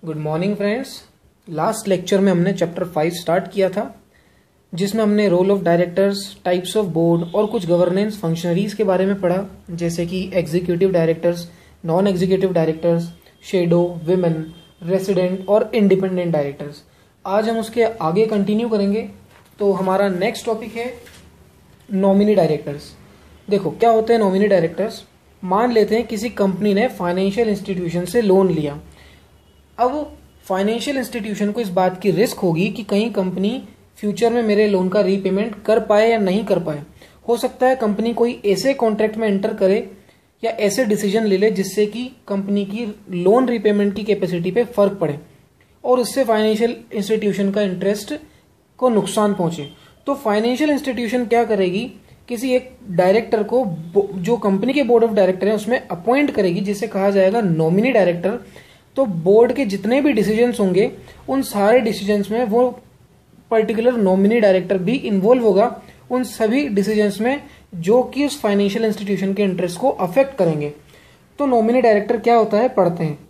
Good morning friends. Last lecture में हमने chapter 5 start किया था, जिसमें हमने role of directors, types of board और कुछ गवर्नेंस फंक्शनरीज के बारे में पढ़ा, जैसे कि executive directors, non executive directors, shadow, women, resident और इंडिपेंडेंट डायरेक्टर्स। आज हम उसके आगे कंटिन्यू करेंगे। तो हमारा नेक्स्ट टॉपिक है नॉमिनी डायरेक्टर्स। देखो क्या होते हैं नॉमिनी डायरेक्टर्स। मान लेते हैं किसी कंपनी ने फाइनेंशियल इंस्टीट्यूशन से लोन लिया। अब फाइनेंशियल इंस्टीट्यूशन को इस बात की रिस्क होगी कि कहीं कंपनी फ्यूचर में मेरे लोन का रीपेमेंट कर पाए या नहीं कर पाए। हो सकता है कंपनी कोई ऐसे कॉन्ट्रैक्ट में एंटर करे या ऐसे डिसीजन ले ले जिससे कि कंपनी की लोन रीपेमेंट की कैपेसिटी पे फर्क पड़े और उससे फाइनेंशियल इंस्टीट्यूशन का इंटरेस्ट को नुकसान पहुंचे। तो फाइनेंशियल इंस्टीट्यूशन क्या करेगी, किसी एक डायरेक्टर को जो कंपनी के बोर्ड ऑफ डायरेक्टर है उसमें अपॉइंट करेगी, जिसे कहा जाएगा नॉमिनी डायरेक्टर। तो बोर्ड के जितने भी डिसीजंस होंगे उन सारे डिसीजंस में वो पर्टिकुलर नॉमिनी डायरेक्टर भी इन्वॉल्व होगा, उन सभी डिसीजंस में जो कि उस फाइनेंशियल इंस्टीट्यूशन के इंटरेस्ट को अफेक्ट करेंगे। तो नॉमिनी डायरेक्टर क्या होता है, पढ़ते हैं।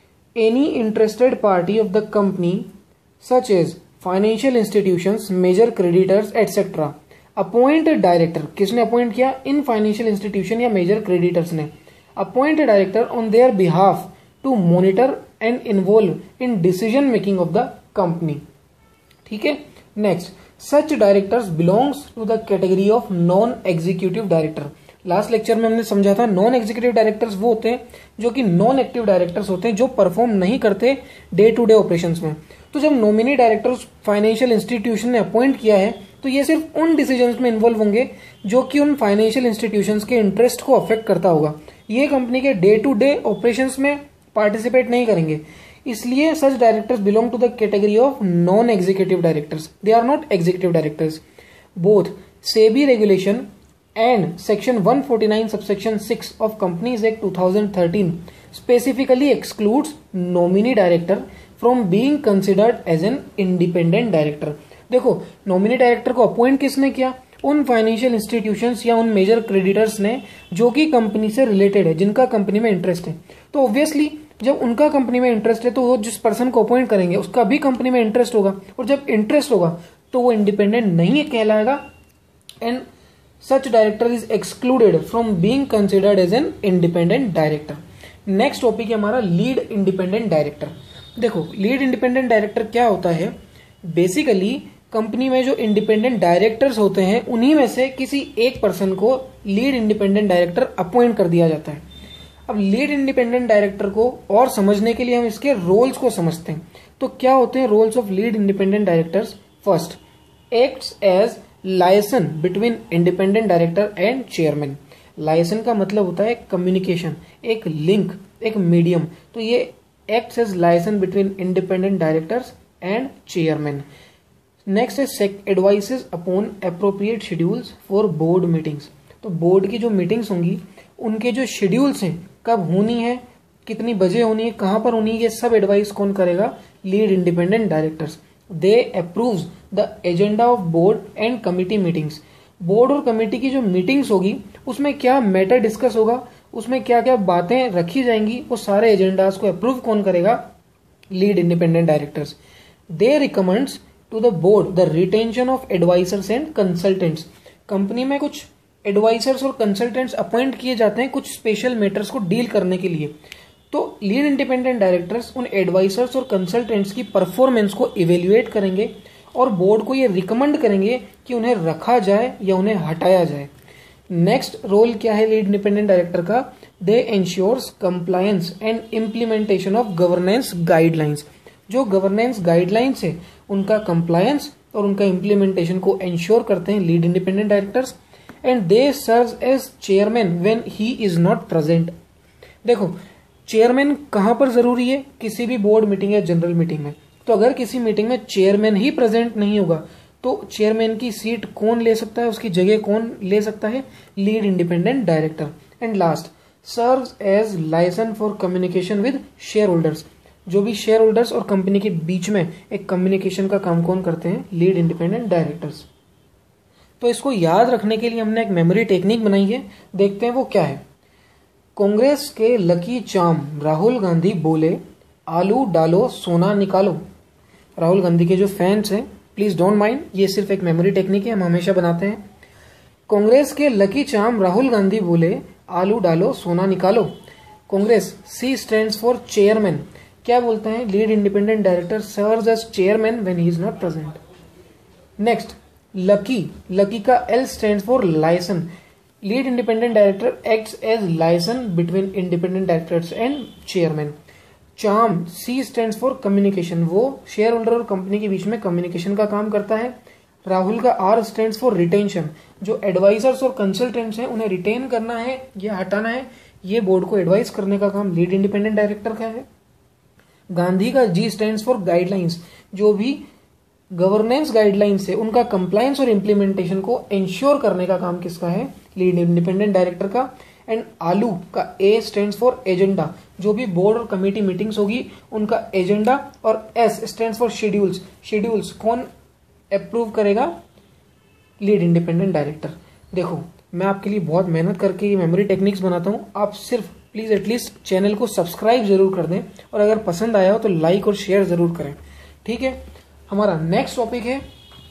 Any interested party of the company such as financial institutions, major creditors etcetera appoint director. किसने अपॉइंट किया? इन फाइनेंशियल इंस्टीट्यूशन या मेजर क्रेडिटर्स ने appoint director on their behalf to monitor and involve in decision making of the company. ठीक है। Next, such directors belongs to the category of non executive director. Last lecture में हमने समझा था non executive directors वो होते हैं जो कि नॉन एक्टिव डायरेक्टर्स होते हैं, जो परफॉर्म नहीं करते डे टू डे ऑपरेशंस में। तो जब नॉमिनी डायरेक्टर्स फाइनेंशियल इंस्टीट्यूशन ने अपॉइंट किया है तो ये सिर्फ उन डिसीजंस में इन्वॉल्व होंगे जो कि उन फाइनेंशियल इंस्टीट्यूशंस के इंटरेस्ट को अफेक्ट करता होगा। ये कंपनी के डे टू डे ऑपरेशंस में पार्टिसिपेट नहीं करेंगे। इसलिए such directors belong to the category of non executive directors, they are not executive directors. Both SEBI regulation and section 149 subsection 6 of companies act 2013 specifically excludes nominee director from being considered as an independent director. देखो nominee director को appoint किसने किया? उन financial institutions या उन major creditors ने जो कि कंपनी से रिलेटेड है, जिनका कंपनी में इंटरेस्ट है। तो ऑब्वियसली जब उनका कंपनी में इंटरेस्ट है तो वो जिस पर्सन को अपॉइंट करेंगे उसका भी कंपनी में इंटरेस्ट होगा, और जब इंटरेस्ट होगा तो वो इंडिपेंडेंट नहीं कहलाएगा। And such director is excluded from being considered as an independent director. Next topic है हमारा लीड इंडिपेंडेंट डायरेक्टर। देखो लीड इंडिपेंडेंट डायरेक्टर क्या होता है, बेसिकली कंपनी में जो इंडिपेंडेंट डायरेक्टर्स होते हैं उन्हीं में से किसी एक पर्सन को लीड इंडिपेंडेंट डायरेक्टर अपॉइंट कर दिया जाता है। अब लीड इंडिपेंडेंट डायरेक्टर को और समझने के लिए हम इसके रोल्स को समझते हैं। तो क्या होते हैं roles of lead independent directors? First, acts as liaison between independent director and chairman. Liaison का मतलब होता है कम्युनिकेशन, एक लिंक, एक मीडियम। तो ये acts as liaison between independent directors and chairman. Next है advises upon appropriate schedules for board meetings. तो बोर्ड की जो मीटिंग्स होंगी उनके जो शेड्यूल्स हैं, कब होनी है, कितनी बजे होनी है, कहां पर होनी है, ये सब एडवाइस कौन करेगा? Lead independent directors. They approves the agenda of board and committee meetings. Board और कमिटी की जो मीटिंग्स होगी उसमें क्या मैटर डिस्कस होगा, उसमें क्या क्या बातें रखी जाएंगी, वो सारे एजेंडाज को अप्रूव कौन करेगा? Lead independent directors. They recommends to the board the retention of advisors and consultants. Company में कुछ एडवाइजर्स और कंसल्टेंट्स अपॉइंट किए जाते हैं कुछ स्पेशल मैटर्स को डील करने के लिए। तो लीड इंडिपेंडेंट डायरेक्टर्स उन एडवाइजर्स और कंसल्टेंट्स की परफॉर्मेंस को इवेल्युएट करेंगे और बोर्ड को ये रिकमेंड करेंगे कि उन्हें रखा जाए या उन्हें हटाया जाए। नेक्स्ट रोल क्या है लीड इंडिपेंडेंट डायरेक्टर का? They ensures compliance and implementation of governance guidelines. जो गवर्नेंस गाइडलाइंस है उनका कंप्लायंस और उनका इम्प्लीमेंटेशन को इंश्योर करते हैं lead independent directors. And they serves as chairman when he is not present. देखो चेयरमैन कहां पर जरूरी है? किसी भी बोर्ड मीटिंग या जनरल मीटिंग में। तो अगर किसी मीटिंग में चेयरमैन ही प्रेजेंट नहीं होगा तो चेयरमैन की सीट कौन ले सकता है, उसकी जगह कौन ले सकता है? Lead independent director. And last, serves as liaison for communication with share holders. जो भी शेयर होल्डर्स और कंपनी के बीच में एक कम्युनिकेशन का काम कौन करते हैं? Lead independent directors. तो इसको याद रखने के लिए हमने एक मेमोरी टेक्निक बनाई है, देखते हैं वो क्या है। कांग्रेस के लकी चार्म राहुल गांधी बोले, आलू डालो सोना निकालो। राहुल गांधी के जो फैंस हैं प्लीज डोंट माइंड, ये सिर्फ एक मेमोरी टेक्निक है, हम हमेशा बनाते हैं। कांग्रेस के लकी चार्म राहुल गांधी बोले आलू डालो सोना निकालो। Congress, C stands for chairman, क्या बोलते हैं? Lead independent director serves as chairman when he is not present. Next, lucky, lucky का L stands for liaison, lead independent director acts as liaison between independent directors and chairman. Charm, C stands for communication, वो share holder और company के बीच में communication का काम करता है। राहुल का आर स्टैंड्स फॉर रिटेंशन, जो एडवाइजर्स और कंसल्टेंट्स हैं उन्हें रिटेन करना है या हटाना है, ये बोर्ड को एडवाइस करने का काम लीड इंडिपेंडेंट डायरेक्टर का है। गांधी का जी स्टैंड्स फॉर गाइडलाइंस, जो भी गवर्नेंस गाइडलाइंस है उनका कंप्लायंस और इम्प्लीमेंटेशन को इंश्योर करने का काम किसका है? लीड इंडिपेंडेंट डायरेक्टर का। एंड आलू का ए स्टैंड्स फॉर एजेंडा, जो भी बोर्ड और कमेटी मीटिंग्स होगी उनका एजेंडा। और S stands for schedules, schedules कौन अप्रूव करेगा? Lead independent director. देखो, मैं आपके लिए बहुत मेहनत करके ये मेमोरी टेक्निक्स बनाता हूँ, आप सिर्फ प्लीज एटलीस्ट चैनल को सब्सक्राइब जरूर कर दें और अगर पसंद आया हो तो लाइक और शेयर जरूर करें, ठीक है। हमारा नेक्स्ट टॉपिक है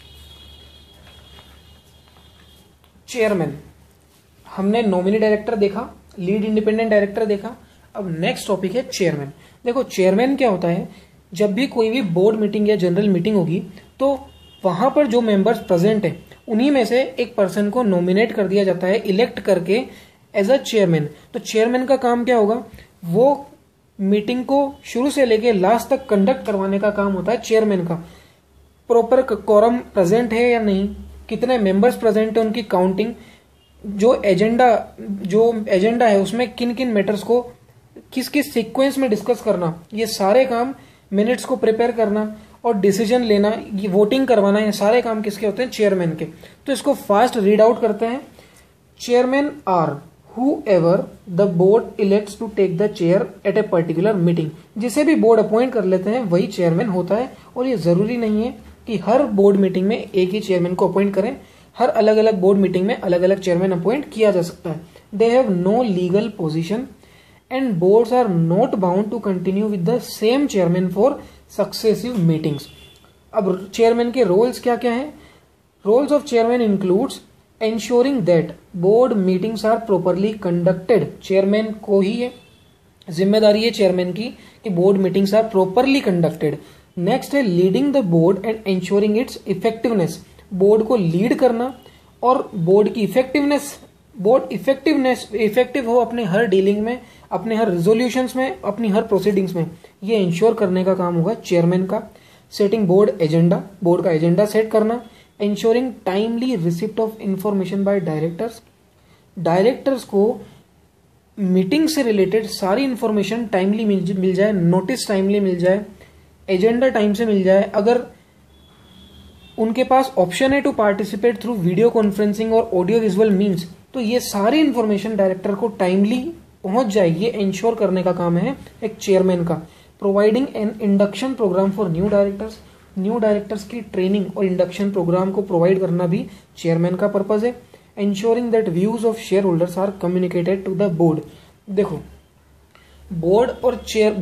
चेयरमैन। हमने नॉमिनी डायरेक्टर देखा, लीड इंडिपेंडेंट डायरेक्टर देखा, अब नेक्स्ट टॉपिक है चेयरमैन। देखो, चेयरमैन क्या होता है? जब भी कोई भी बोर्ड मीटिंग या जनरल मीटिंग होगी तो वहां पर जो मेंबर्स प्रेजेंट है उन्हीं में से एक पर्सन को नॉमिनेट कर दिया जाता है, इलेक्ट करके एज अ चेयरमैन। तो चेयरमैन का काम क्या होगा? वो मीटिंग को शुरू से लेके लास्ट तक कंडक्ट करवाने का काम होता है चेयरमैन का। प्रॉपर कोरम प्रेजेंट है या नहीं, कितने मेंबर्स प्रेजेंट है, उनकी काउंटिंग, जो एजेंडा है उसमें किन किन मैटर्स को किस किस सीक्वेंस में डिस्कस करना, ये सारे काम, मिनट्स को प्रिपेयर करना और डिसीजन लेना, ये वोटिंग करवाना, ये सारे काम किसके होते हैं? चेयरमैन के। तो इसको फास्ट रीड आउट करते हैं। Chairman are whoever the board elects to take the chair at a particular meeting, जिसे भी बोर्ड अपॉइंट कर लेते हैं वही चेयरमैन होता है। और ये जरूरी नहीं है कि हर बोर्ड मीटिंग में एक ही चेयरमैन को अपॉइंट करें, हर अलग अलग बोर्ड मीटिंग में अलग अलग चेयरमैन अपॉइंट किया जा सकता है। They have no legal position and boards are not bound to continue with the same chairman for successive meetings. अब चेयरमैन के रोल्स क्या क्या हैं? Roles of chairman includes ensuring that board meetings are properly conducted, chairman को ही है जिम्मेदारी है चेयरमैन की कि board meetings are properly conducted. Next है leading the board and ensuring its effectiveness, board को लीड करना और बोर्ड की इफेक्टिवनेस, बोर्ड इफेक्टिव हो अपने हर डीलिंग में, अपने हर रिजोल्यूशंस में, अपनी हर प्रोसीडिंग्स में, ये इंश्योर करने का काम होगा चेयरमैन का। सेटिंग बोर्ड एजेंडा, बोर्ड का एजेंडा सेट करना। ensuring timely receipt of information by directors, directors को मीटिंग से रिलेटेड सारी इंफॉर्मेशन टाइमली मिल जाए, नोटिस टाइमली मिल जाए, एजेंडा टाइम से मिल जाए। अगर उनके पास ऑप्शन है to participate through video conferencing और ऑडियो विजुअल मीन्स, तो ये सारी इंफॉर्मेशन डायरेक्टर को टाइमली पहुंच जाए, ये इंश्योर करने का काम है एक चेयरमैन का। Providing an induction program for new directors, new directors की ट्रेनिंग और इंडक्शन प्रोग्राम को प्रोवाइड करना भी चेयरमैन का पर्पज है। Ensuring that views of share holders are communicated to the board. देखो, बोर्ड और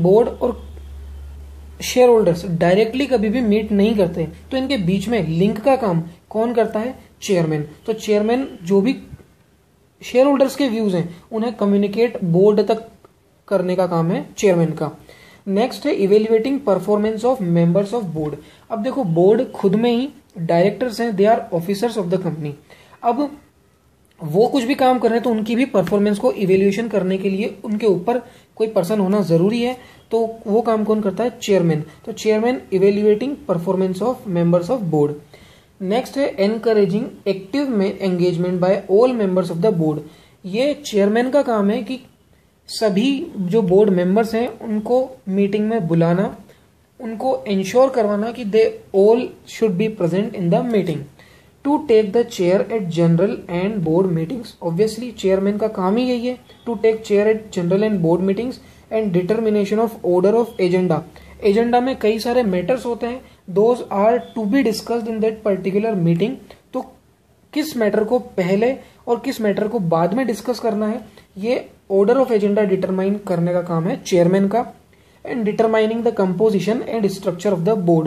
शेयर होल्डर्स डायरेक्टली कभी भी मीट नहीं करते, तो इनके बीच में लिंक का काम कौन करता है? चेयरमैन। तो चेयरमैन जो भी शेयर होल्डर्स के व्यूज हैं उन्हें कम्युनिकेट बोर्ड तक करने का काम है चेयरमैन का। नेक्स्ट है evaluating performance of members of board. अब देखो, बोर्ड खुद में ही डायरेक्टर्स हैं, they are officers of the company. अब वो कुछ भी काम कर रहे हैं तो उनकी भी परफॉर्मेंस को इवेल्युएशन करने के लिए उनके ऊपर कोई पर्सन होना जरूरी है, तो वो काम कौन करता है? चेयरमैन। तो chairman evaluating performance of members of board. Next है एनकरेजिंग एक्टिव में engagement by all members of the board. ये चेयरमैन का काम है कि सभी जो बोर्ड मेंबर्स हैं उनको मीटिंग में बुलाना, उनको इंश्योर करवाना कि they all should be present in the meeting. To take the chair at general and board meetings, obviously chairman का काम ही यही है, to take chair at general and board meetings and determination of order of agenda. Agenda में कई सारे matters होते हैं, those are to be discussed in that particular meeting. तो किस मैटर को पहले और किस मैटर को बाद में डिस्कस करना है, ये ऑर्डर ऑफ एजेंडा डिटरमाइन करने का काम है चेयरमैन का। And determining the composition and structure of the board.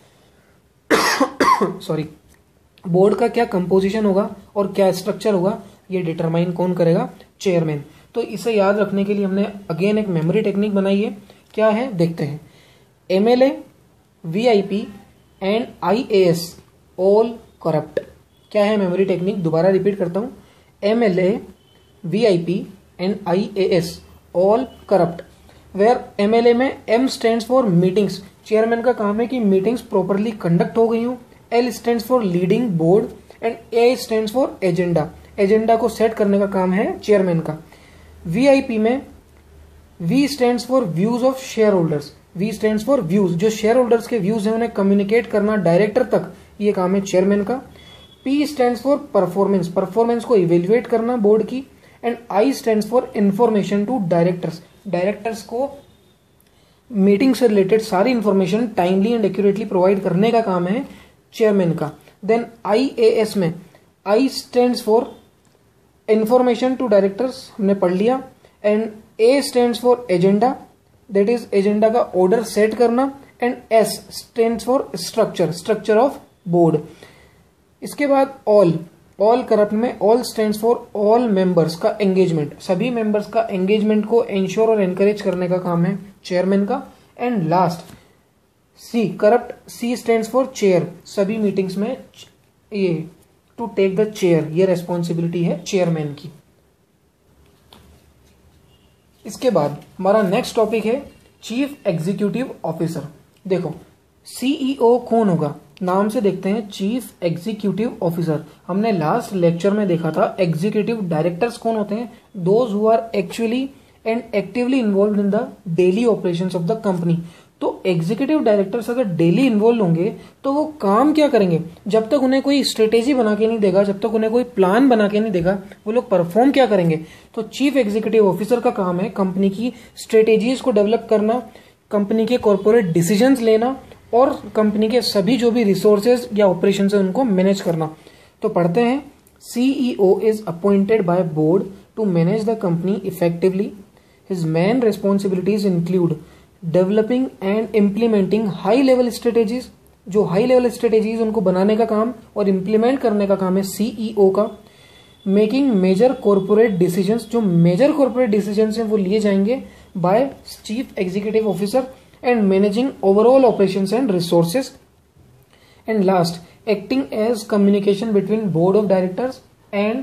Sorry, board का क्या कंपोजिशन होगा और क्या स्ट्रक्चर होगा, ये डिटरमाइन कौन करेगा, चेयरमैन। तो इसे याद रखने के लिए हमने अगेन एक मेमोरी टेक्निक बनाई है। क्या है देखते हैं। MLA, VIP and IAS all corrupt. क्या है मेमोरी टेक्निक, दोबारा रिपीट करता हूं। MLA, VIP and IAS all corrupt. Where MLA में M stands for meetings, chairman का काम है कि मीटिंग्स प्रॉपरली कंडक्ट हो गई हो। L stands for leading board and A stands for agenda, agenda को सेट करने का काम है चेयरमैन का। वीआईपी में V stands for views of share holders, V stands for views, जो शेयर होल्डर्स के व्यूज हैं उन्हें कम्युनिकेट करना डायरेक्टर तक, ये काम है चेयरमैन का। P stands for performance, performance को इवेल्युएट करना बोर्ड की। And I stands for information to directors, directors को मीटिंग से रिलेटेड सारी information timely and accurately provide करने का काम है चेयरमैन का। देन आईएएस में I stands for information to directors, हमने पढ़ लिया। And A stands for agenda, that is agenda का ऑर्डर सेट करना। And S stands for structure, structure of board. इसके बाद ऑल करप्ट में all stands for all members का engagement, सभी मेंबर्स का एंगेजमेंट को इंश्योर और एनकरेज करने का काम है चेयरमैन का। And last C corrupt, C stands for chair, सभी मीटिंग्स में ये टू टेक द चेयर, ये रेस्पॉन्सिबिलिटी है चेयरमैन की। इसके बाद हमारा नेक्स्ट टॉपिक है चीफ एग्जीक्यूटिव ऑफिसर। देखो सीईओ कौन होगा, नाम से देखते हैं चीफ एग्जीक्यूटिव ऑफिसर। हमने लास्ट लेक्चर में देखा था एग्जीक्यूटिव डायरेक्टर्स कौन होते हैं, those who are actually and actively involve in the daily operations of the company. तो एग्जीक्यूटिव डायरेक्टर्स अगर डेली इन्वॉल्व होंगे तो वो काम क्या करेंगे, जब तक उन्हें कोई स्ट्रेटेजी बना के नहीं देगा, जब तक उन्हें कोई प्लान बना के नहीं देगा, वो लोग परफॉर्म क्या करेंगे। तो चीफ एग्जीक्यूटिव ऑफिसर का काम है कंपनी की स्ट्रेटेजीज को डेवलप करना, कंपनी के कॉर्पोरेट डिसीजंस लेना और कंपनी के सभी जो भी रिसोर्सेज या ऑपरेशन है उनको मैनेज करना। तो पढ़ते हैं, CEO is appointed by board to manage the company effectively. His main responsibilities include developing and implementing high level strategies, जो हाई लेवल स्ट्रेटेजीज उनको बनाने का काम और इम्प्लीमेंट करने का काम है सीईओ का। मेकिंग मेजर कॉर्पोरेट डिसीजंस, जो मेजर कॉर्पोरेट डिसीजंस हैं वो लिए जाएंगे by chief executive officer. And managing overall operations and resources. And last acting as communication between board of directors and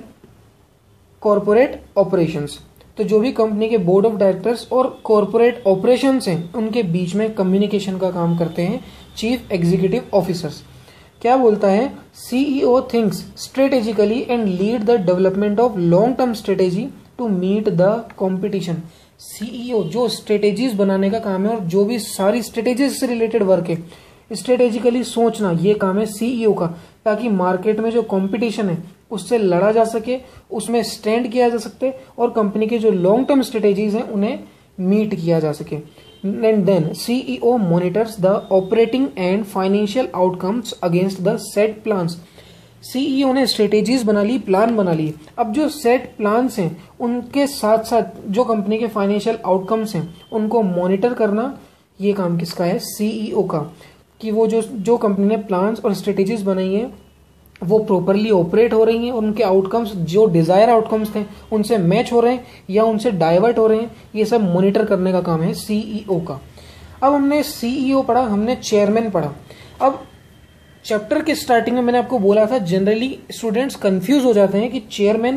corporate operations. तो जो भी कंपनी के बोर्ड ऑफ डायरेक्टर्स और कॉर्पोरेट ऑपरेशंस हैं उनके बीच में कम्युनिकेशन का काम करते हैं चीफ एग्जीक्यूटिव ऑफिसर्स। क्या बोलता है, CEO thinks strategically and lead the development of long term strategy to meet the competition. CEO जो स्ट्रेटेजीज बनाने का काम है और जो भी सारी स्ट्रेटेजीज से रिलेटेड वर्क है, स्ट्रेटेजिकली सोचना, ये काम है सीईओ का, ताकि मार्केट में जो कंपटीशन है उससे लड़ा जा सके, उसमें स्टैंड किया जा सके और कंपनी के जो लॉन्ग टर्म स्ट्रेटेजीज हैं उन्हें मीट किया जा सके। And then CEO monitors the operating and financial outcomes against the set plans. CEO ने स्ट्रेटेजीज बना ली, प्लान बना ली, अब जो सेट प्लान्स हैं उनके साथ साथ जो कंपनी के फाइनेंशियल आउटकम्स हैं उनको मॉनिटर करना, ये काम किसका है, सीईओ का, कि वो जो कंपनी ने प्लान्स और स्ट्रेटेजीज बनाई है वो प्रॉपरली ऑपरेट हो रही हैं और उनके आउटकम्स जो डिजायर आउटकम्स थे उनसे मैच हो रहे हैं या उनसे डाइवर्ट हो रहे हैं, ये सब मॉनिटर करने का काम है सीईओ का। अब हमने सीईओ पढ़ा, हमने चेयरमैन पढ़ा। अब चैप्टर के स्टार्टिंग में मैंने आपको बोला था जनरली स्टूडेंट्स कंफ्यूज हो जाते हैं कि चेयरमैन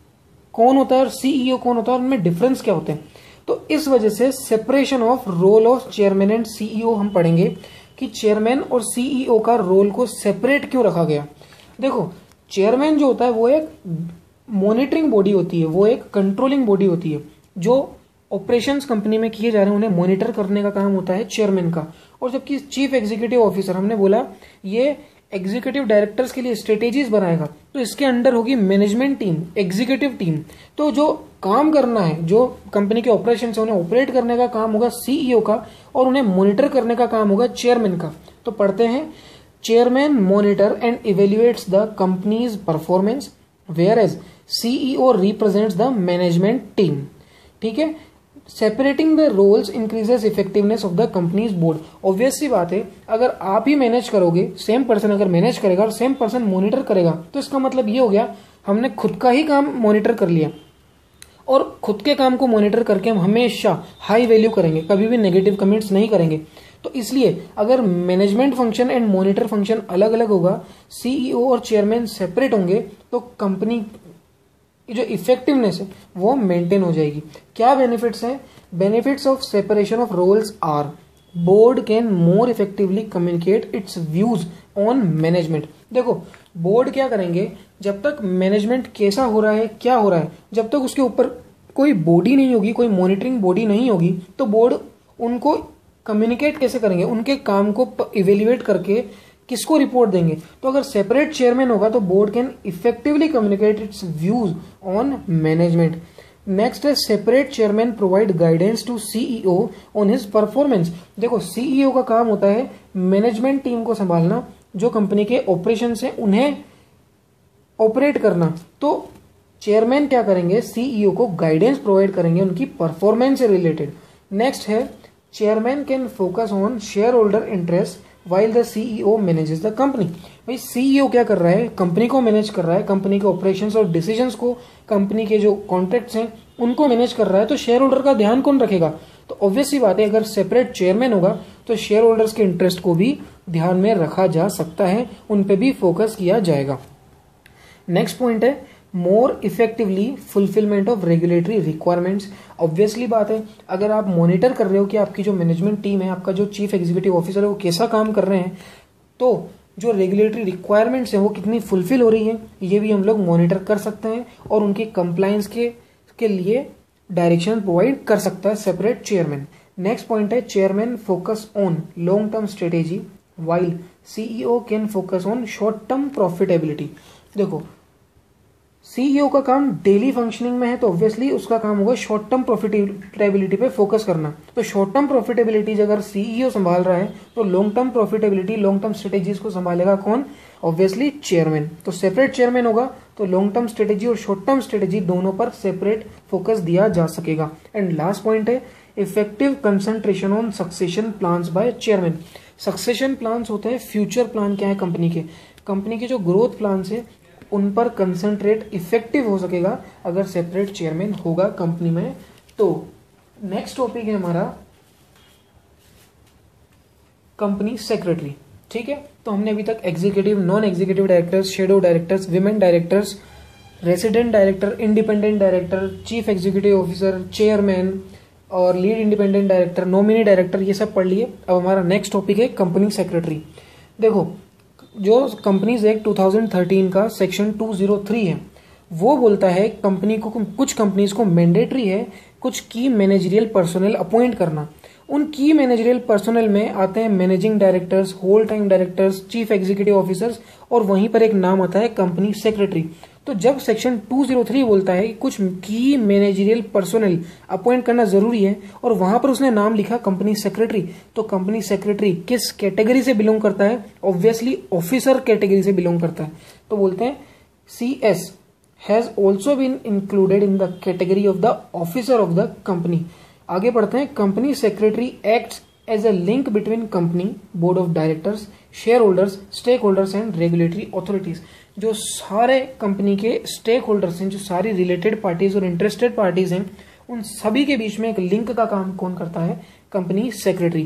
कौन होता है और सीईओ कौन होता है और उनमें डिफरेंस क्या होते हैं। तो इस वजह से separation of role of chairman and CEO हम पढ़ेंगे कि चेयरमैन और सीईओ का रोल को सेपरेट क्यों रखा गया। देखो चेयरमैन जो होता है वो एक मॉनिटरिंग बॉडी होती है, वो एक कंट्रोलिंग बॉडी होती है, जो ऑपरेशंस कंपनी में किए जा रहे हैं उन्हें मॉनिटर करने का काम होता है चेयरमैन का। और जबकि चीफ एग्जीक्यूटिव ऑफिसर हमने बोला ये एग्जीक्यूटिव डायरेक्टर्स के लिए स्ट्रेटेजीज बनाएगा, तो इसके अंडर होगी मैनेजमेंट टीम, एग्जीक्यूटिव टीम। तो जो काम करना है, जो कंपनी के ऑपरेशन है उन्हें ऑपरेट करने का काम होगा सीईओ का और उन्हें मॉनिटर करने का काम होगा चेयरमैन का। तो पढ़ते हैं, chairman monitor and evaluates the company's performance whereas CEO represents the management team. ठीक है, separating the roles increases effectiveness of the company's board. Obvious सी बात है, अगर आप ही मैनेज करोगे, सेम पर्सन अगर मैनेज करेगा और सेम पर्सन मॉनिटर करेगा, तो इसका मतलब ये हो गया हमने खुद का ही काम मॉनिटर कर लिया, और खुद के काम को मॉनिटर करके हम हमेशा हाई वैल्यू करेंगे, कभी भी नेगेटिव कमेंट्स नहीं करेंगे। तो इसलिए अगर management function and monitor function अलग अलग होगा, सीईओ और चेयरमैन सेपरेट होंगे, तो कंपनी की जो इफेक्टिवनेस है वो मेंटेन हो जाएगी। क्या बेनिफिट्स हैं? Benefits of separation of roles are board can more effectively communicate its views on management. देखो, बोर्ड क्या करेंगे, जब तक मैनेजमेंट कैसा हो रहा है, क्या हो रहा है, जब तक उसके ऊपर कोई बॉडी नहीं होगी, कोई मॉनिटरिंग बॉडी नहीं होगी, तो बोर्ड उनको कम्युनिकेट कैसे करेंगे, उनके काम को इवेल्युएट करके किसको रिपोर्ट देंगे। तो अगर सेपरेट चेयरमैन होगा तो board can effectively communicate its views on management. Next है separate chairman provide guidance to CEO on his performance. देखो, सीईओ का काम होता है मैनेजमेंट टीम को संभालना, जो कंपनी के ऑपरेशन है उन्हें ऑपरेट करना। तो चेयरमैन क्या करेंगे, सीईओ को गाइडेंस प्रोवाइड करेंगे उनकी परफॉर्मेंस से रिलेटेड। नेक्स्ट है chairman can focus on shareholder interest while the CEO manages the company. भाई, सीईओ क्या कर रहा है, कंपनी को मैनेज कर रहा है, कंपनी के ऑपरेशंस और डिसीजंस को, कंपनी के जो कॉन्ट्रैक्ट्स हैं उनको मैनेज कर रहा है। तो शेयर होल्डर का ध्यान कौन रखेगा? तो ऑब्वियस ही बात है, अगर सेपरेट चेयरमैन होगा तो शेयर होल्डर्स के इंटरेस्ट को भी ध्यान में रखा जा सकता है, उन पे भी फोकस किया जाएगा। नेक्स्ट पॉइंट है more effectively fulfilment of regulatory requirements. Obviously बात है, अगर आप मॉनिटर कर रहे हो कि आपकी जो मैनेजमेंट टीम है, आपका जो चीफ एग्जीक्यूटिव ऑफिसर है, वो कैसा काम कर रहे हैं, तो जो रेगुलेटरी रिक्वायरमेंट्स हैं वो कितनी फुलफिल हो रही है, ये भी हम लोग मॉनिटर कर सकते हैं और उनकी कंप्लायंस के लिए डायरेक्शन प्रोवाइड कर सकता है सेपरेट चेयरमैन। नेक्स्ट पॉइंट है chairman focus on long term strategy while CEO can focus on short term profitability. देखो, सीईओ का काम डेली फंक्शनिंग में है, तो ऑब्वियसली उसका काम होगा शॉर्ट टर्म प्रॉफिटेबिलिटी पे फोकस करना। तो शॉर्ट टर्म प्रॉफिटेबिलिटी अगर सीईओ संभाल रहा है, तो long term profitability, long term strategies को संभालेगा कौन? Obviously chairman. तो सेपरेट चेयरमैन होगा तो लॉन्ग टर्म स्ट्रेटेजी और शॉर्ट टर्म स्ट्रेटेजी दोनों पर सेपरेट फोकस दिया जा सकेगा। एंड लास्ट पॉइंट है effective concentration on succession plans by chairman. Succession plans होते हैं फ्यूचर प्लान क्या है कंपनी के जो ग्रोथ प्लान्स है उन पर कंसंट्रेट इफेक्टिव हो सकेगा अगर सेपरेट चेयरमैन होगा कंपनी में। तो नेक्स्ट टॉपिक है हमारा कंपनी सेक्रेटरी। ठीक है, तो हमने अभी तक executive, non executive directors, shadow directors, women directors, resident director, independent director, chief executive officer, chairman और lead independent director, nominee director, ये सब पढ़ लिए। अब हमारा नेक्स्ट टॉपिक है कंपनी सेक्रेटरी। देखो, जो कंपनीज एक्ट 2013 का सेक्शन 203 है वो बोलता है कंपनी को, कुछ कंपनीज को मैंडेटरी है कुछ की मैनेजरियल पर्सोनल अपॉइंट करना। उन की मैनेजरियल पर्सोनल में आते हैं managing directors, whole time directors, chief executive officers, और वहीं पर एक नाम आता है कंपनी सेक्रेटरी। तो जब सेक्शन 203 बोलता है कि कुछ की मैनेजरियल पर्सोनल अपॉइंट करना जरूरी है और वहां पर उसने नाम लिखा कंपनी सेक्रेटरी, तो कंपनी सेक्रेटरी किस कैटेगरी से बिलोंग करता है? ऑब्वियसली ऑफिसर कैटेगरी से बिलोंग करता है। तो बोलते हैं CS has also been included in the category of the officer of the company. आगे बढ़ते हैं, company secretary acts as a link between company, board of directors, shareholders, stakeholders and regulatory authorities. जो सारे company के stakeholders हैं, जो सारी related parties और इंटरेस्टेड पार्टीज हैं, उन सभी के बीच में एक लिंक का काम कौन करता है? Company secretary.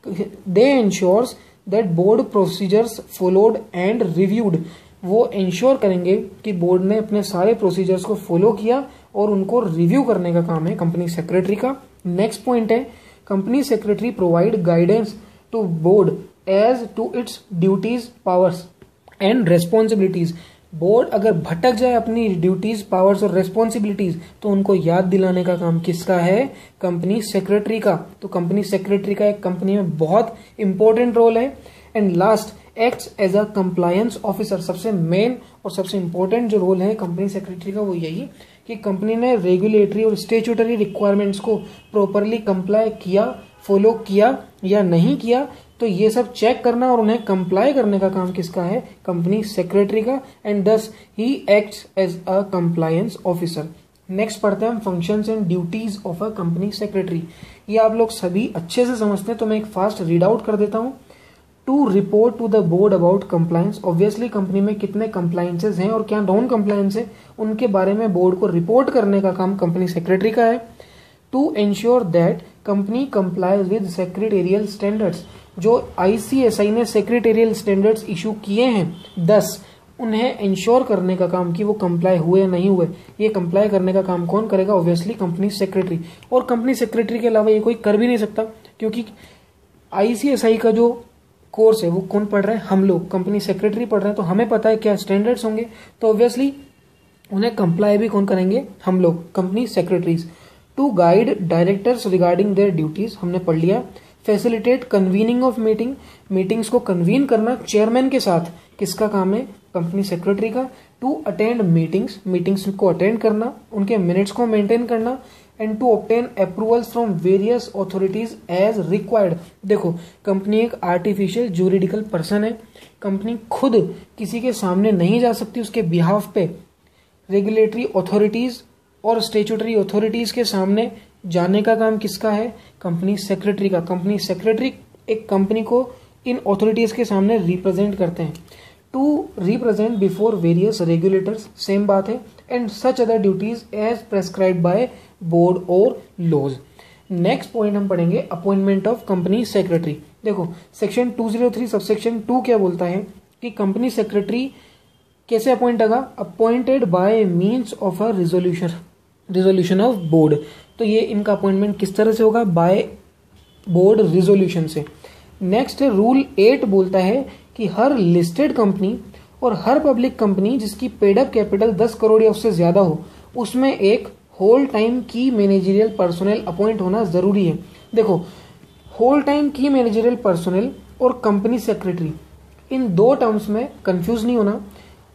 They ensures that board procedures followed and reviewed. वो इंश्योर करेंगे कि बोर्ड ने अपने सारे प्रोसीजर्स को फॉलो किया और उनको रिव्यू करने का काम है कंपनी सेक्रेटरी का। नेक्स्ट पॉइंट है company secretary provide guidance to board as to its duties, powers and responsibilities. Board अगर भटक जाए अपनी ड्यूटीज, पावर्स और रेस्पॉन्सिबिलिटीज तो उनको याद दिलाने का काम किसका है? कंपनी सेक्रेटरी का। तो कंपनी सेक्रेटरी का एक कंपनी में बहुत इंपॉर्टेंट रोल है। And last, acts as a compliance officer. सबसे मेन और सबसे इंपॉर्टेंट जो रोल है कंपनी सेक्रेटरी का वो यही कि कंपनी ने रेगुलेटरी और स्टेचुटरी रिक्वायरमेंट्स को प्रॉपरली कंप्लाई किया, फॉलो किया या नहीं किया, तो ये सब चेक करना और उन्हें कंप्लाई करने का काम किसका है? कंपनी सेक्रेटरी का। And thus he acts as a compliance officer. Next पढ़ते हैं हम functions and duties of a company secretary. ये आप लोग सभी अच्छे से समझते हैं, तो मैं एक फास्ट रीड आउट कर देता हूँ। To report to the board about compliance, obviously company में कितने कंप्लायंसेस हैं और क्या नॉन कंप्लायंस है उनके बारे में बोर्ड को रिपोर्ट करने का काम कंपनी सेक्रेटरी का है। To ensure that company complies with secretarial standards, जो ICSI ने सेक्रेटेरियल स्टैंडर्ड्स इशू किए हैं 10, उन्हें इंश्योर करने का काम कि वो कंप्लाई हुए या नहीं हुए, ये कंप्लाई करने का काम कौन करेगा? Obviously company secretary. और कंपनी सेक्रेटरी के अलावा ये कोई कर भी नहीं सकता, क्योंकि ICSI का जो कोर्स है वो कौन पढ़ रहा है? हम लोग, कंपनी सेक्रेटरी पढ़ रहे हैं, तो हमें पता है क्या स्टैंडर्ड्स होंगे, तो ऑब्वियसली उन्हें कंप्लाई भी कौन करेंगे? हम लोग, company secretaries. To guide directors regarding their duties, हमने पढ़ लिया। Facilitate convening of meeting, meetings को कन्वीन करना चेयरमैन के साथ किसका काम है? कंपनी सेक्रेटरी का। टू अटेंड मीटिंग्स, मीटिंग्स को अटेंड करना, उनके मिनट्स को मेंटेन करना। And to obtain approvals from various authorities as required. देखो, कंपनी एक आर्टिफिशियल जूरिडिकल पर्सन है, कंपनी खुद किसी के सामने नहीं जा सकती, उसके बिहाफ पे रेगुलेटरी अथॉरिटीज और स्टेचुटरी अथॉरिटीज के सामने जाने का काम किसका है? कंपनी सेक्रेटरी का। कंपनी सेक्रेटरी एक कंपनी को इन अथॉरिटीज के सामने रिप्रेजेंट करते हैं। To represent before various regulators, same बात है। And such other duties as prescribed by board और लॉज। नेक्स्ट पॉइंट हम पढ़ेंगे अपॉइंटमेंट ऑफ कंपनी सेक्रेटरी। देखो, सेक्शन 203 सबसेक्शन 2 क्या बोलता है कि कंपनी सेक्रेटरी कैसे अपॉइंट होगा? Appointed by means of a resolution of board. तो ये इनका अपॉइंटमेंट किस तरह से होगा? बाय बोर्ड रिजोल्यूशन से। नेक्स्ट है रूल 8 बोलता है कि हर लिस्टेड कंपनी और हर पब्लिक कंपनी जिसकी पेड अप कैपिटल 10 करोड़ या उससे ज्यादा हो, उसमें एक होल टाइम की मैनेजरियल पर्सोनल अपॉइंट होना जरूरी है। देखो, होल टाइम की मैनेजरियल पर्सोनल और कंपनी सेक्रेटरी, इन दो टर्म्स में कंफ्यूज नहीं होना।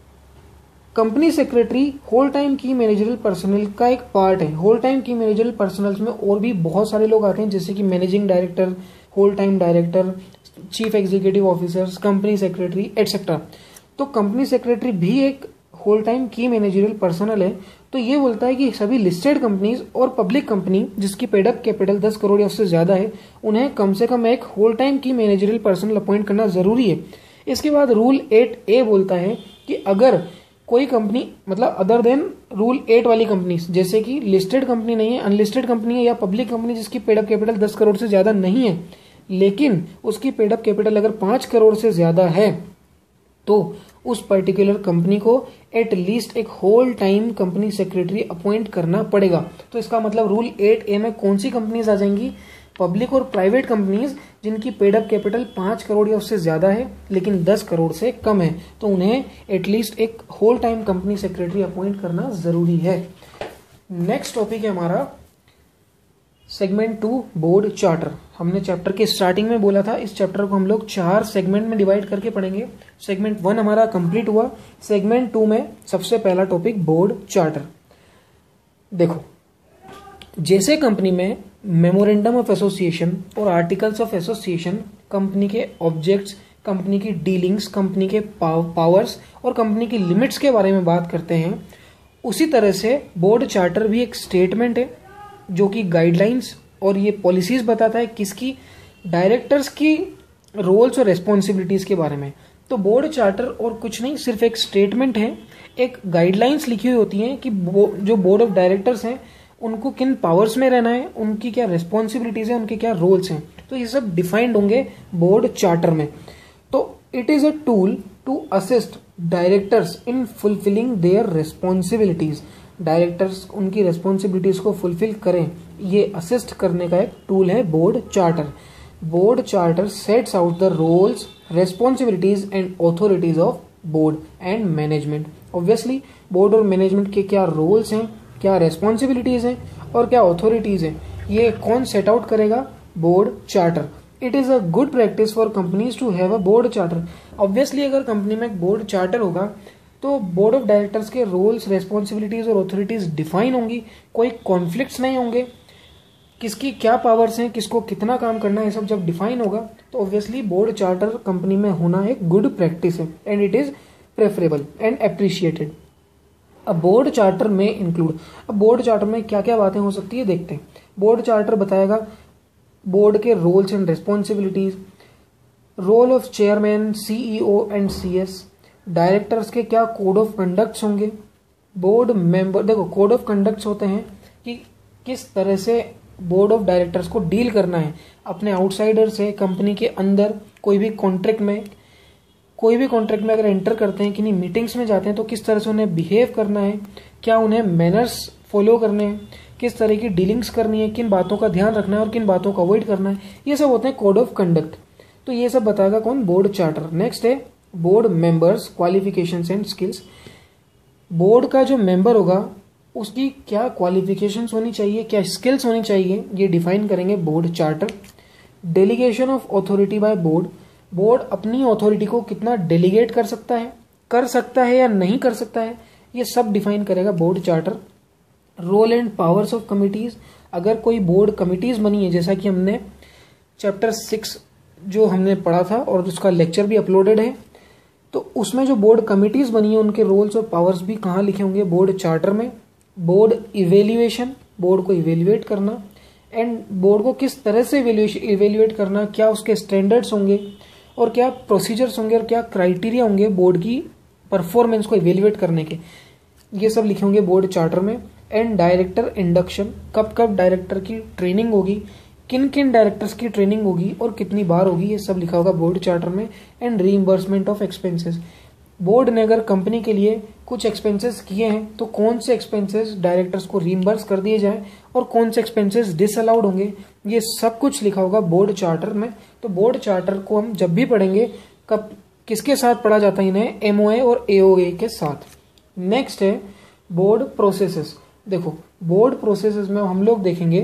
कंपनी सेक्रेटरी होल टाइम की मैनेजरियल पर्सनल का एक पार्ट है। होल टाइम की मैनेजरियल पर्सनल्स में और भी बहुत सारे लोग आते हैं, जैसे कि managing director, whole time director, chief executive officers, company secretary etcetera. तो कंपनी सेक्रेटरी भी एक होल टाइम की मैनेजरियल पर्सनल है। तो ये बोलता है कि सभी लिस्टेड कंपनीज और पब्लिक कंपनी जिसकी पेड अप कैपिटल 10 करोड़ या उससे ज्यादा है, उन्हें कम से कम एक होल टाइम की मैनेजरियल पर्सनल अपॉइंट करना जरूरी है। इसके बाद रूल 8A बोलता है कि अगर कोई कंपनी, मतलब अदर देन रूल 8 वाली कंपनी, जैसे कि लिस्टेड कंपनी नहीं है, अनलिस्टेड कंपनी है या पब्लिक कंपनी जिसकी पेड अप कैपिटल 10 करोड़ से ज्यादा नहीं है, लेकिन उसकी पेड अप कैपिटल अगर 5 करोड़ से ज्यादा है, तो उस पर्टिकुलर कंपनी को एट लीस्ट एक whole time company secretary appoint करना पड़ेगा। तो इसका मतलब रूल 8A में कौन सी कंपनीज आ जाएंगी? पब्लिक और प्राइवेट कंपनीज जिनकी पेड अप कैपिटल 5 करोड़ या उससे ज्यादा है लेकिन 10 करोड़ से कम है, तो उन्हें एटलीस्ट एक whole time company secretary appoint करना जरूरी है। नेक्स्ट टॉपिक है हमारा सेगमेंट 2 बोर्ड चार्टर। हमने चैप्टर के स्टार्टिंग में बोला था इस चैप्टर को हम लोग 4 सेगमेंट में डिवाइड करके पढ़ेंगे। सेगमेंट 1 हमारा कंप्लीट हुआ। सेगमेंट 2 में सबसे पहला टॉपिक बोर्ड चार्टर। देखो, जैसे कंपनी में मेमोरेंडम ऑफ एसोसिएशन और आर्टिकल्स ऑफ एसोसिएशन कंपनी के ऑब्जेक्ट्स, कंपनी की डीलिंग्स, कंपनी के पावर्स और कंपनी की लिमिट्स के बारे में बात करते हैं, उसी तरह से बोर्ड चार्टर भी एक स्टेटमेंट है जो कि गाइडलाइंस और ये पॉलिसीज बताता है किसकी? डायरेक्टर्स की रोल्स और रेस्पॉन्सिबिलिटीज के बारे में। तो बोर्ड चार्टर और कुछ नहीं, सिर्फ एक स्टेटमेंट है, एक गाइडलाइंस लिखी हुई होती है कि जो बोर्ड ऑफ डायरेक्टर्स हैं उनको किन पावर्स में रहना है, उनकी क्या रेस्पॉन्सिबिलिटीज है, उनके क्या रोल्स हैं, तो ये सब डिफाइंड होंगे बोर्ड चार्टर में। तो it is a tool to assist directors in fulfilling their responsibilities. Directors उनकी रेस्पॉन्सिबिलिटीज को फुलफिल करें, ये असिस्ट करने का एक टूल है board charter. Board charter sets out the roles, responsibilities and authorities of board and management. Obviously board और management के क्या रोल्स हैं, क्या रेस्पॉन्सिबिलिटीज हैं और क्या ऑथोरिटीज हैं, ये कौन सेट आउट करेगा? Board charter. It is a good practice for companies to have a board charter. Obviously अगर कंपनी में एक बोर्ड चार्टर होगा तो बोर्ड ऑफ डायरेक्टर्स के रोल्स, रेस्पॉन्सिबिलिटीज और ऑथोरिटीज डिफाइन होंगी, कोई कॉन्फ्लिक्ट्स नहीं होंगे, किसकी क्या पावर्स हैं, किसको कितना काम करना है, सब जब डिफाइन होगा तो ऑब्वियसली बोर्ड चार्टर कंपनी में होना एक गुड प्रैक्टिस है and it is preferable and appreciated. अब बोर्ड चार्टर में इंक्लूड, अब बोर्ड चार्टर में क्या क्या बातें हो सकती है देखते हैं। बोर्ड चार्टर बताएगा बोर्ड के roles and responsibilities, role of chairman, CEO and CS, directors के क्या कोड ऑफ कंडक्ट्स होंगे, बोर्ड मेंबर, देखो कोड ऑफ कंडक्ट्स होते हैं कि किस तरह से बोर्ड ऑफ डायरेक्टर्स को डील करना है अपने आउटसाइडर से, कंपनी के अंदर कोई भी कॉन्ट्रैक्ट में अगर एंटर करते हैं, किन्हीं मीटिंग्स में जाते हैं तो किस तरह से उन्हें बिहेव करना है, क्या उन्हें मैनर्स फॉलो करने हैं, किस तरह की डीलिंग्स करनी है, किन बातों का ध्यान रखना है और किन बातों को अवॉइड करना है, ये सब होते हैं कोड ऑफ कंडक्ट। तो ये सब बताएगा कौन? Board charter. नेक्स्ट है board members, qualifications and skills. Board का जो मेंबर होगा उसकी क्या क्वालिफिकेशंस होनी चाहिए, क्या स्किल्स होनी चाहिए, ये डिफाइन करेंगे board charter. Delegation of authority by board, board अपनी अथॉरिटी को कितना डेलीगेट कर सकता है या नहीं कर सकता है, ये सब डिफाइन करेगा board charter. Role and powers of committees, अगर कोई बोर्ड कमिटीज बनी है, जैसा कि हमने चैप्टर 6 जो हमने पढ़ा था और उसका लेक्चर भी अपलोडेड है, तो उसमें जो बोर्ड कमिटीज बनी है उनके रोल्स और पावर्स भी कहाँ लिखे होंगे? बोर्ड चार्टर में। बोर्ड इवेल्युएशन, बोर्ड को इवेल्युएट करना, एंड बोर्ड को किस तरह से इवेल्युएट करना, क्या उसके स्टैंडर्ड्स होंगे और क्या प्रोसीजर्स होंगे और क्या क्राइटेरिया होंगे बोर्ड की परफॉर्मेंस को इवेल्युएट करने के, ये सब लिखे होंगे बोर्ड चार्टर में। एंड डायरेक्टर इंडक्शन, कब कब डायरेक्टर की ट्रेनिंग होगी, किन किन डायरेक्टर्स की ट्रेनिंग होगी और कितनी बार होगी, ये सब लिखा होगा बोर्ड चार्टर में। And reimbursement of expenses, board ने अगर कंपनी के लिए कुछ एक्सपेंसेस किए हैं तो कौन से एक्सपेंसेस डायरेक्टर्स को रीइंबर्स कर दिए जाए और कौन से एक्सपेंसेस डिसअलाउड होंगे, ये सब कुछ लिखा होगा बोर्ड चार्टर में। तो बोर्ड चार्टर को हम जब भी पढ़ेंगे, कब किसके साथ पढ़ा जाता है इन्हें? एमओए और एओए के साथ। नेक्स्ट है बोर्ड प्रोसेसेस। देखो बोर्ड प्रोसेसेस में हम लोग देखेंगे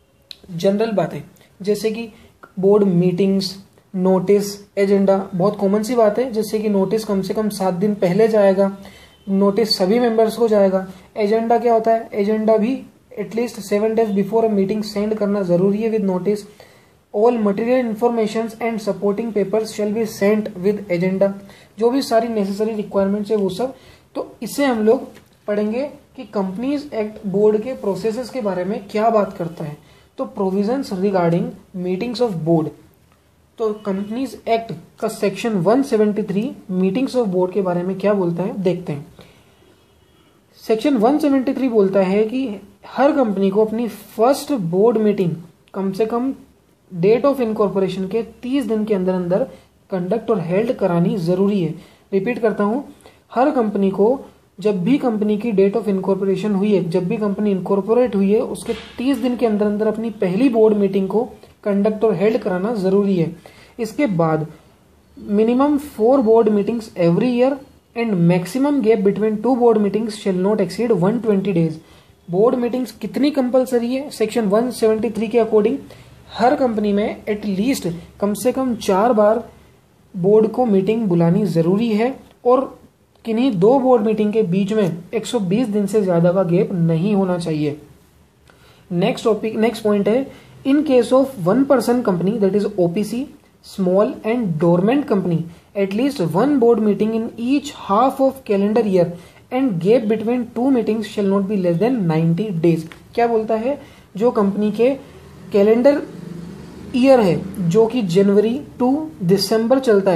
जनरल बातें, जैसे कि बोर्ड मीटिंग्स, नोटिस, एजेंडा, बहुत कॉमन सी बात है, जैसे कि नोटिस कम से कम 7 दिन पहले जाएगा, नोटिस सभी मेंबर्स को जाएगा। एजेंडा क्या होता है? एजेंडा भी at least 7 days before a meeting send करना जरूरी है with notice. All material information and supporting papers shall be sent with agenda, जो भी सारी नेसेसरी रिक्वायरमेंट्स है वो सब। तो इसे हम लोग पढ़ेंगे कि कंपनीज एक्ट बोर्ड के प्रोसेसेस के बारे में क्या बात करता है। तो provisions regarding meetings of board, तो कंपनीज एक्ट का सेक्शन 173 मीटिंग्स ऑफ बोर्ड के बारे में क्या बोलता है देखते हैं। सेक्शन 173 बोलता है कि हर कंपनी को अपनी फर्स्ट बोर्ड मीटिंग कम से कम डेट ऑफ इनकॉर्पोरेशन के 30 दिन के अंदर अंदर कंडक्ट और हेल्ड करानी जरूरी है। रिपीट करता हूं, हर कंपनी को जब भी कंपनी की डेट ऑफ इनकॉर्पोरेशन हुई है, जब भी कंपनी इनकॉर्पोरेट हुई है, उसके 30 दिन के अंदर अंदर अपनी पहली बोर्ड मीटिंग को कंडक्ट और हेल्ड कराना जरूरी है। इसके बाद minimum 4 board meetings every year and maximum gap between 2 board meetings shall not exceed 120 days। Board meetings कितनी कंपलसरी है? सेक्शन 173 के अकॉर्डिंग हर कंपनी में एटलीस्ट कम से कम 4 बार बोर्ड को मीटिंग बुलानी जरूरी है और किन्हीं 2 बोर्ड मीटिंग के बीच में 120 दिन से ज्यादा का गैप नहीं होना चाहिए। नेक्स्ट पॉइंट है, in case of one person company, that is OPC, small and dormant company, at least 1 board meeting in each half of calendar year and gap between 2 meetings shall not be less than 90 days। क्या बोलता है? जो company के calendar year है, जो कि जनवरी to दिसंबर चलता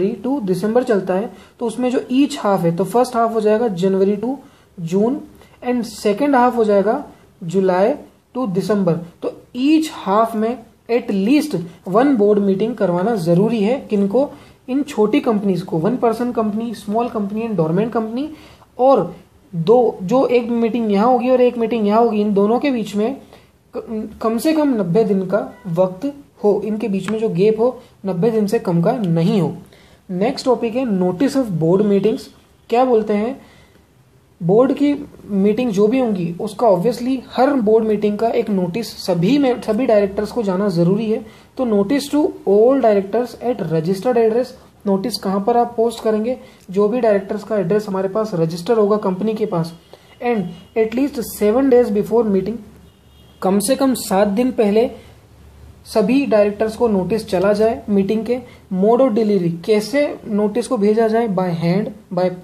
है, तो उसमें जो ईच हाफ है, तो फर्स्ट हाफ हो जाएगा January to June and second half हो जाएगा जुलाई टू दिसंबर। तो ईच हाफ में एटलीस्ट 1 बोर्ड मीटिंग करवाना जरूरी है। किनको? इन छोटी कंपनीज को, 1 person company, small company and dormant company, और 2 जो एक मीटिंग यहाँ होगी और एक मीटिंग यहाँ होगी, इन दोनों के बीच में कम से कम 90 दिन का वक्त हो, इनके बीच में जो गैप हो 90 दिन से कम का नहीं हो। नेक्स्ट टॉपिक है नोटिस ऑफ बोर्ड मीटिंग्स। क्या बोलते हैं? बोर्ड की मीटिंग जो भी होंगी उसका ऑब्वियसली हर बोर्ड मीटिंग का एक नोटिस सभी डायरेक्टर्स को जाना जरूरी है। तो notice to all directors at registered address, notice कहां पर आप पोस्ट करेंगे? जो भी डायरेक्टर्स का एड्रेस हमारे पास रजिस्टर होगा कंपनी के पास, and at least 7 days before meeting, कम से कम 7 दिन पहले सभी डायरेक्टर्स को नोटिस चला जाए मीटिंग के। मोड ऑफ डिलीवरी, कैसे नोटिस को भेजा जाए? बाय हैंड, बाय पोस्ट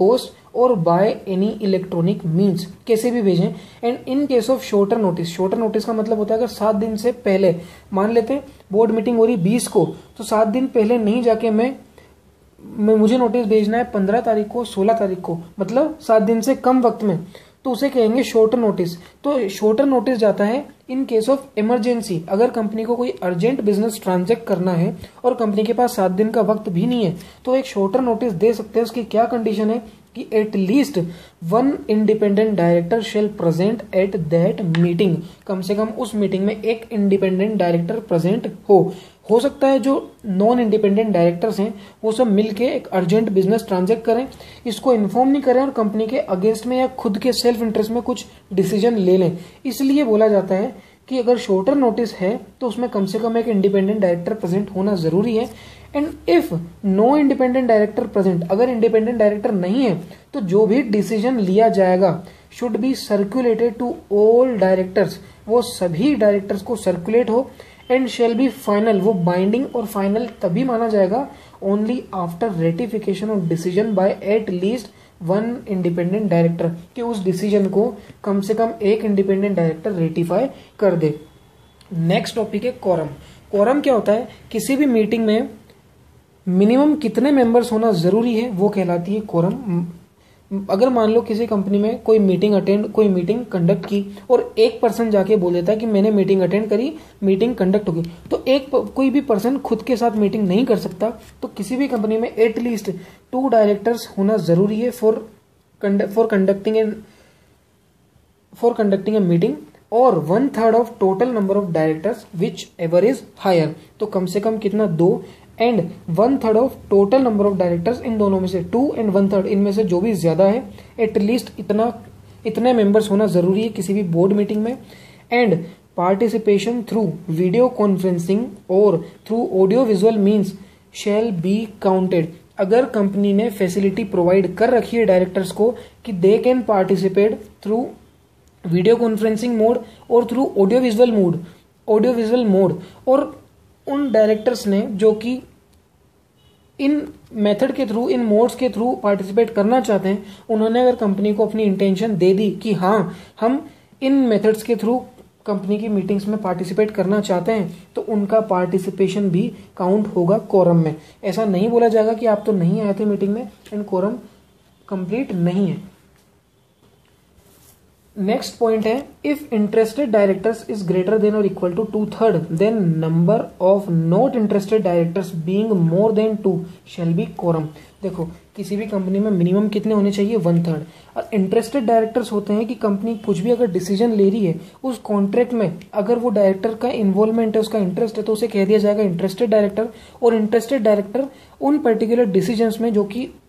और बाय एनी इलेक्ट्रॉनिक मीन्स, कैसे भी भेजें। And in case of shorter notice, shorter notice का मतलब होता है अगर 7 दिन से पहले, मान लेते हैं बोर्ड मीटिंग हो रही 20 को, तो 7 दिन पहले नहीं जाके मुझे नोटिस भेजना है 15 तारीख को, 16 तारीख को, मतलब 7 दिन से कम वक्त में, तो उसे कहेंगे शॉर्टर नोटिस। तो शॉर्टर नोटिस जाता है इन केस ऑफ इमरजेंसी, अगर कंपनी को कोई अर्जेंट बिजनेस ट्रांजैक्ट करना है और कंपनी के पास 7 दिन का वक्त भी नहीं है, तो एक शॉर्टर नोटिस दे सकते हैं। उसकी क्या कंडीशन है कि at least 1 independent director shall present at that meeting, कम से कम उस मीटिंग में एक इंडिपेंडेंट डायरेक्टर प्रेजेंट हो सकता है जो नॉन इंडिपेंडेंट डायरेक्टर्स हैं वो सब मिलके एक अर्जेंट बिजनेस ट्रांजैक्ट करें, इसको इन्फॉर्म नहीं करें और कंपनी के अगेंस्ट में या खुद के सेल्फ इंटरेस्ट में कुछ डिसीजन ले लें। इसलिए बोला जाता है कि अगर शॉर्टर नोटिस है तो उसमें कम से कम एक इंडिपेंडेंट डायरेक्टर प्रेजेंट होना जरूरी है। And if no independent director present, अगर इंडिपेंडेंट डायरेक्टर नहीं है तो जो भी डिसीजन लिया जाएगा should be circulated to all directors, वो सभी डायरेक्टर्स को सर्कुलेट हो। एंड शेल बी फाइनल, वो बाइंडिंग और फाइनल तभी माना जाएगा only after ratification of decision by at least 1 independent director, कि उस डिसीजन को कम से कम एक इंडिपेंडेंट डायरेक्टर रेटिफाई कर दे। नेक्स्ट टॉपिक है कोरम। कोरम क्या होता है, किसी भी मीटिंग में मिनिमम कितने मेंबर्स होना जरूरी है वो कहलाती है कोरम। अगर मान लो किसी कंपनी में कोई मीटिंग कंडक्ट की और एक पर्सन जाके बोल देता है कि मैंने मीटिंग अटेंड करी, मीटिंग कंडक्ट होगी, तो कोई भी पर्सन खुद के साथ मीटिंग नहीं कर सकता। तो किसी भी कंपनी में एटलीस्ट 2 डायरेक्टर्स होना जरूरी है फॉर कंडक्टिंग ए मीटिंग, और 1/3 of total number of directors whichever is higher हायर, तो कम से कम कितना 2, एंड 1/3 of total number of directors, इन दोनों में से 2 एंड 1/3 इनमें से जो भी ज्यादा है, एटलीस्ट इतने मेंबर्स होना जरूरी है किसी भी बोर्ड मीटिंग में। And participation through video conferencing और through audio visual means shall be counted, अगर कंपनी ने फैसिलिटी प्रोवाइड कर रखी है डायरेक्टर्स को कि they can participate through video conferencing mode और थ्रू ऑडियो विजुअल मोड, और उन डायरेक्टर्स ने जो कि इन मेथड के थ्रू, इन मोड्स के थ्रू पार्टिसिपेट करना चाहते हैं, उन्होंने अगर कंपनी को अपनी इंटेंशन दे दी कि हाँ हम इन मेथड्स के थ्रू कंपनी की मीटिंग्स में पार्टिसिपेट करना चाहते हैं, तो उनका पार्टिसिपेशन भी काउंट होगा कोरम में। ऐसा नहीं बोला जाएगा कि आप तो नहीं आए थे मीटिंग में एंड कोरम कंप्लीट नहीं है। नेक्स्ट पॉइंट है, if interested directors is greater than और equal to 2/3 than number of not interested directors being more than 2 shall be quorum. देखो किसी भी कंपनी में मिनिमम कितने होने चाहिए, 1/3। और इंटरेस्टेड डायरेक्टर्स होते हैं कि कंपनी कुछ भी अगर डिसीजन ले रही है उस कॉन्ट्रैक्ट में अगर वो डायरेक्टर का इन्वॉल्वमेंट है, उसका इंटरेस्ट है, तो उसे कह दिया जाएगा इंटरेस्टेड डायरेक्टर। और इंटरेस्टेड डायरेक्टर उन पर्टिकुलर डिसीजंस में जो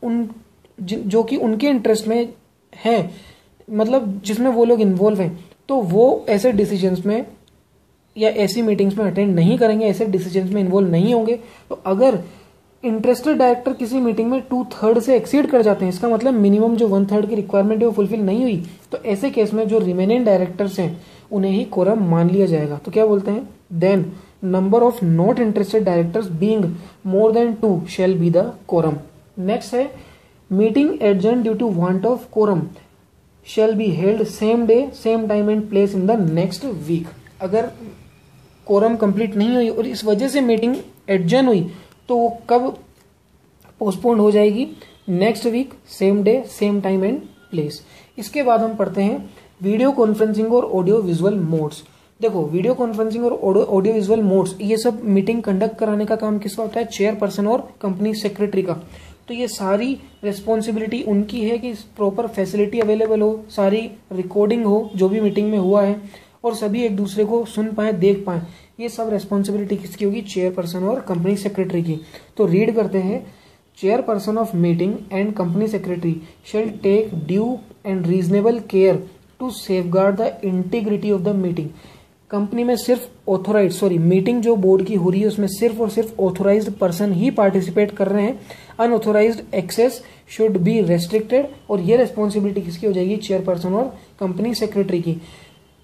कि उनके इंटरेस्ट में है, मतलब जिसमें वो लोग इन्वॉल्व हैं, तो वो ऐसे डिसीजंस में या ऐसी मीटिंग्स में अटेंड नहीं करेंगे, ऐसे डिसीजंस में इन्वॉल्व नहीं होंगे। तो अगर इंटरेस्टेड डायरेक्टर किसी मीटिंग में 2/3 से एक्सीड कर जाते हैं, इसका मतलब मिनिमम जो 1/3 की रिक्वायरमेंट है वो फुलफिल नहीं हुई, तो ऐसे केस में जो रिमेनिंग डायरेक्टर्स हैं उन्हें ही कोरम मान लिया जाएगा। तो क्या बोलते हैं, then number of not interested directors being more than 2 shall be the quorum. Next है, meeting adjourn due to want of quorum shall be held same day, same time and place in the next week। अगर quorum complete नहीं हुई और इस वजह से meeting adjourn हुई तो वो कब पोस्टपोन हो जाएगी, next week, same day, same time and place. इसके बाद हम पढ़ते हैं वीडियो कॉन्फ्रेंसिंग और ऑडियो विजुअल मोड्स। देखो वीडियो कॉन्फ्रेंसिंग और ऑडियो विजुअल मोड्स, ये सब मीटिंग कंडक्ट कराने का काम किसका होता है, चेयरपर्सन और कंपनी सेक्रेटरी का। तो ये सारी रिस्पॉन्सिबिलिटी उनकी है कि प्रॉपर फैसिलिटी अवेलेबल हो, सारी रिकॉर्डिंग हो जो भी मीटिंग में हुआ है, और सभी एक दूसरे को सुन पाए, देख पाए। ये सब रिस्पॉन्सिबिलिटी किसकी होगी, चेयरपर्सन और कंपनी सेक्रेटरी की। तो रीड करते हैं, chairperson of meeting and company secretary shall take due and reasonable care to safeguard the integrity of the meeting. Company में सिर्फ मीटिंग जो बोर्ड की हो रही है उसमें सिर्फ और सिर्फ ऑथोराइज्ड पर्सन ही पार्टिसिपेट कर रहे हैं। Unauthorised access should be restricted, और ये रेस्पॉन्सिबिलिटी किसकी हो जाएगी, चेयरपर्सन और कंपनी सेक्रेटरी की।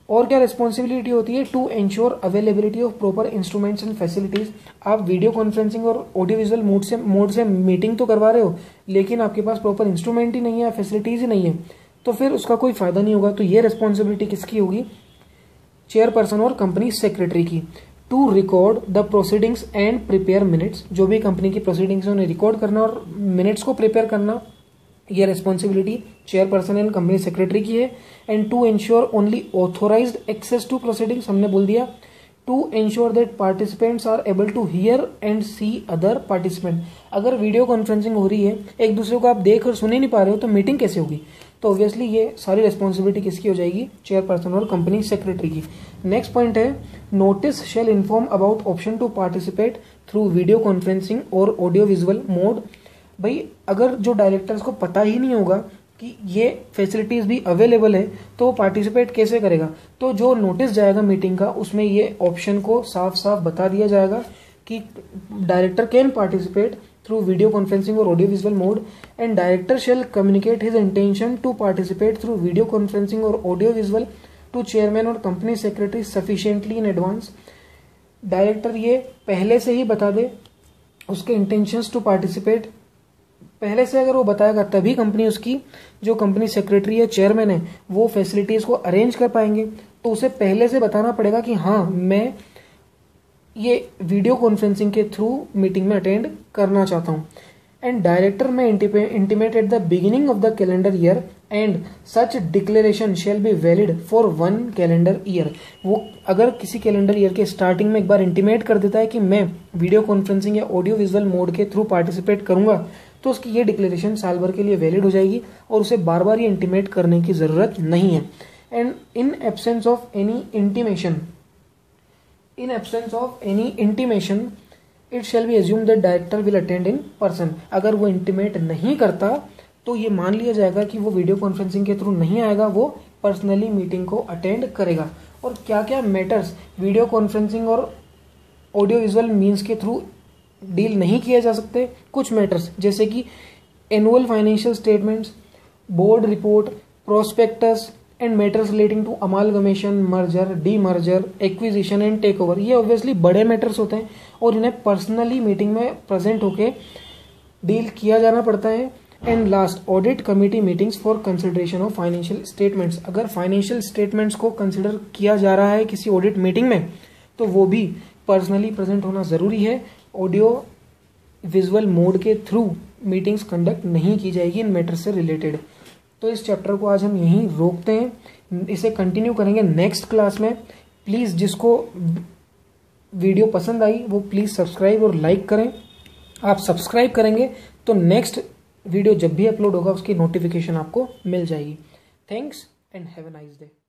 और क्या रिस्पॉन्सिबिलिटी होती है? To ensure availability of proper instruments and facilities. आप वीडियो कॉन्फ्रेंसिंग और ऑडियो विजुअल मोड से मीटिंग तो करवा रहे हो, लेकिन आपके पास प्रॉपर इंस्ट्रूमेंट ही नहीं है, फैसिलिटीज ही नहीं है, तो फिर उसका कोई फायदा नहीं होगा। तो ये रिस्पॉन्सिबिलिटी किसकी होगी? चेयरपर्सन और कंपनी सेक्रेटरी की। To record the proceedings and prepare minutes. जो भी कंपनी की प्रोसीडिंग्स है उन्हें रिकॉर्ड करना और मिनट्स को प्रिपेयर करना, यह responsibility chairperson and company secretary की है। And to ensure only authorised access to proceedings, हमने बोल दिया। To ensure that participants are able to hear and see other participant. अगर वीडियो कॉन्फ्रेंसिंग हो रही है, एक दूसरे को आप देख और सुन ही नहीं पा रहे हो, तो मीटिंग कैसे होगी? तो ऑब्वियसली ये सारी रिस्पॉन्सिबिलिटी किसकी हो जाएगी? चेयरपर्सन और कंपनी सेक्रेटरी की। नेक्स्ट पॉइंट है, notice shall inform about option to participate through video conferencing और ऑडियो विजुअल मोड। भाई अगर जो डायरेक्टर्स को पता ही नहीं होगा कि ये फैसिलिटीज भी अवेलेबल है, तो वो पार्टिसिपेट कैसे करेगा? तो जो नोटिस जाएगा मीटिंग का, उसमें ये ऑप्शन को साफ साफ बता दिया जाएगा कि director can participate through video conferencing or audio visual mode, and director shall communicate his intention to participate through video conferencing or audio visual to chairman or company secretary sufficiently in advance। Director ये पहले से ही बता दे उसके intentions to participate, पहले से अगर वो बताएगा तभी कंपनी, उसकी जो कंपनी सेक्रेटरी है, चेयरमैन है, वो फैसिलिटीज को अरेंज कर पाएंगे। तो उसे पहले से बताना पड़ेगा कि हाँ मैं ये वीडियो कॉन्फ्रेंसिंग के थ्रू मीटिंग में अटेंड करना चाहता हूँ। And director may intimate at the beginning of the calendar year and such declaration shall be valid for 1 calendar year. वो अगर किसी कैलेंडर ईयर के स्टार्टिंग में एक बार इंटीमेट कर देता है कि मैं वीडियो कॉन्फ्रेंसिंग या ऑडियो विजुअल मोड के थ्रू पार्टिसिपेट करूंगा, तो उसकी ये डिक्लेरेशन साल भर के लिए वैलिड हो जाएगी और उसे बार बार ये इंटीमेट करने की जरूरत नहीं है। And in absence of any intimation it shall be assume that director will attend in person. अगर वो इंटीमेट नहीं करता तो ये मान लिया जाएगा कि वो वीडियो कॉन्फ्रेंसिंग के थ्रू नहीं आएगा, वो पर्सनली मीटिंग को अटेंड करेगा। और क्या क्या मैटर्स वीडियो कॉन्फ्रेंसिंग और ऑडियो विजुअल मीन्स के थ्रू डील नहीं किए जा सकते? कुछ मैटर्स जैसे कि annual financial statements, board report, prospectus and matters relating to amalgamation, merger, demerger, acquisition and take over. ये ऑब्वियसली बड़े मैटर्स होते हैं और इन्हें पर्सनली मीटिंग में प्रेजेंट होके डील किया जाना पड़ता है। And last, audit committee meetings for consideration of financial statements. अगर फाइनेंशियल स्टेटमेंट्स को कंसिडर किया जा रहा है किसी ऑडिट मीटिंग में, तो वो भी पर्सनली प्रेजेंट होना जरूरी है। ऑडियो विजुअल मोड के थ्रू मीटिंग्स कंडक्ट नहीं की जाएगी इन मैटर से रिलेटेड। तो इस चैप्टर को आज हम यहीं रोकते हैं, इसे कंटिन्यू करेंगे नेक्स्ट क्लास में। प्लीज जिसको वीडियो पसंद आई वो प्लीज सब्सक्राइब और लाइक करें। आप सब्सक्राइब करेंगे तो नेक्स्ट वीडियो जब भी अपलोड होगा उसकी नोटिफिकेशन आपको मिल जाएगी। Thanks and have a nice day.